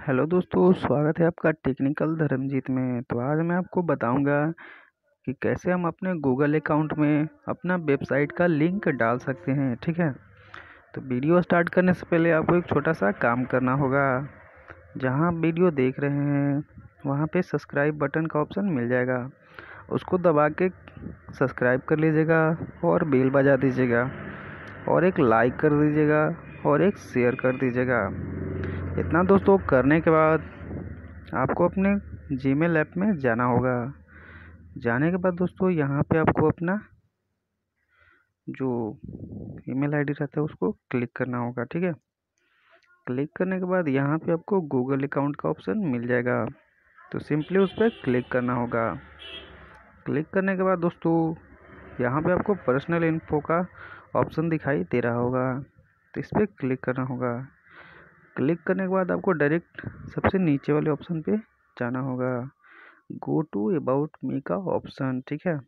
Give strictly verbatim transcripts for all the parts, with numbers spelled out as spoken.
Hello दोस्तों, स्वागत है आपका टेक्निकल धर्मजीत में। तो आज मैं आपको बताऊंगा कि कैसे हम अपने गूगल अकाउंट में अपना वेबसाइट का लिंक डाल सकते हैं। ठीक है, तो वीडियो स्टार्ट करने से पहले आपको एक छोटा सा काम करना होगा। जहां आप वीडियो देख रहे हैं वहां पे सब्सक्राइब बटन का ऑप्शन मिल जाएगा, उसको दबा के सब्सक्राइब कर लीजिएगा और बेल बजा दीजिएगा और एक लाइक कर दीजिएगा और एक शेयर कर दीजिएगा। इतना दोस्तों करने के बाद आपको अपने जीमेल ऐप में जाना होगा। जाने के बाद दोस्तों यहाँ पे आपको अपना जो ईमेल आईडी रहता है उसको क्लिक करना होगा। ठीक है, क्लिक करने के बाद यहाँ पे आपको गूगल अकाउंट का ऑप्शन मिल जाएगा, तो सिंपली उस पर क्लिक करना होगा। क्लिक करने के बाद दोस्तों यहाँ पे आपको पर्सनल इन्फो का ऑप्शन दिखाई दे रहा होगा, तो इस पर क्लिक करना होगा। क्लिक करने के बाद आपको डायरेक्ट सबसे नीचे वाले ऑप्शन पे जाना होगा, गो टू अबाउट मी का ऑप्शन। ठीक है,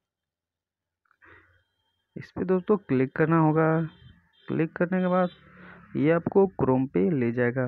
इस पे दोस्तों क्लिक करना होगा। क्लिक करने के बाद ये आपको क्रोम पे ले जाएगा।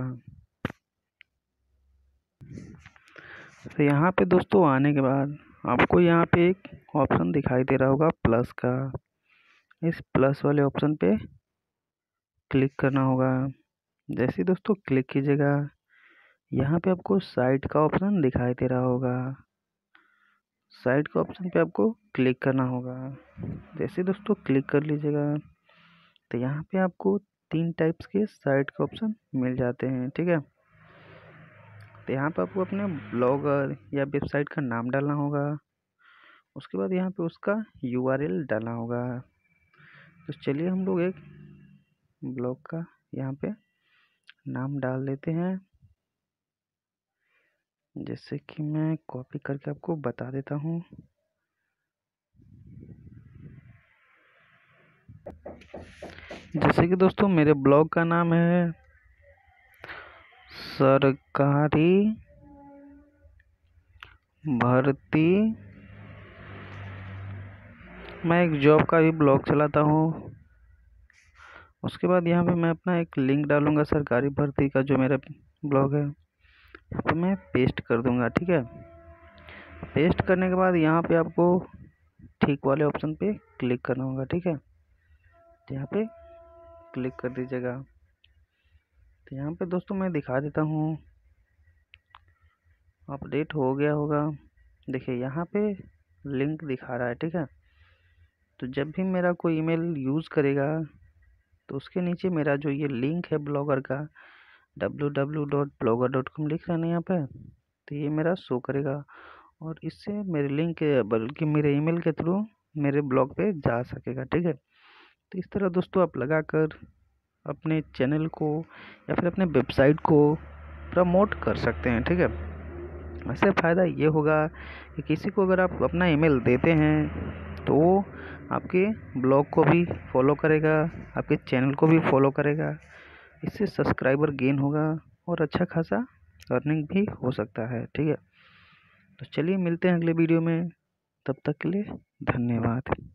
तो यहाँ पे दोस्तों आने के बाद आपको यहाँ पे एक ऑप्शन दिखाई दे रहा होगा प्लस का, इस प्लस वाले ऑप्शन पे क्लिक करना होगा। जैसे ही दोस्तों क्लिक कीजिएगा यहाँ पे आपको साइट का ऑप्शन दिखाई दे रहा होगा, साइट के ऑप्शन पे आपको क्लिक करना होगा। जैसे दोस्तों क्लिक कर लीजिएगा तो यहाँ पे आपको तीन टाइप्स के साइट के ऑप्शन मिल जाते हैं। ठीक है, तो यहाँ पे आपको अपने ब्लॉगर या वेबसाइट का नाम डालना होगा, उसके बाद यहाँ पे उसका यूआरएल डालना होगा। तो चलिए हम लोग एक ब्लॉग का यहाँ पे नाम डाल देते हैं, जैसे कि मैं कॉपी करके आपको बता देता हूँ। जैसे कि दोस्तों मेरे ब्लॉग का नाम है सरकारी भर्ती। मैं एक जॉब का भी ब्लॉग चलाता हूँ। उसके बाद यहाँ पे मैं अपना एक लिंक डालूंगा सरकारी भर्ती का, जो मेरा ब्लॉग है तो मैं पेस्ट कर दूंगा। ठीक है, पेस्ट करने के बाद यहाँ पे आपको ठीक वाले ऑप्शन पे क्लिक करना होगा। ठीक है, तो यहाँ पे क्लिक कर दीजिएगा। तो यहाँ पे दोस्तों मैं दिखा देता हूँ, अपडेट हो गया होगा। देखिए यहाँ पे लिंक दिखा रहा है। ठीक है, तो जब भी मेरा कोई ईमेल यूज़ करेगा तो उसके नीचे मेरा जो ये लिंक है ब्लॉगर का W W W dot Blogger dot com लिख रहा है ना यहाँ पे, तो ये मेरा शो करेगा और इससे मेरे लिंक बल्कि मेरे ईमेल के थ्रू मेरे ब्लॉग पे जा सकेगा। ठीक है, तो इस तरह दोस्तों आप लगाकर अपने चैनल को या फिर अपने वेबसाइट को प्रमोट कर सकते हैं। ठीक है, वैसे फ़ायदा ये होगा कि किसी को अगर आप अपना ईमेल देते हैं तो वो आपके ब्लॉग को भी फॉलो करेगा, आपके चैनल को भी फॉलो करेगा। इससे सब्सक्राइबर गेन होगा और अच्छा खासा अर्निंग भी हो सकता है। ठीक है, तो चलिए मिलते हैं अगले वीडियो में, तब तक के लिए धन्यवाद।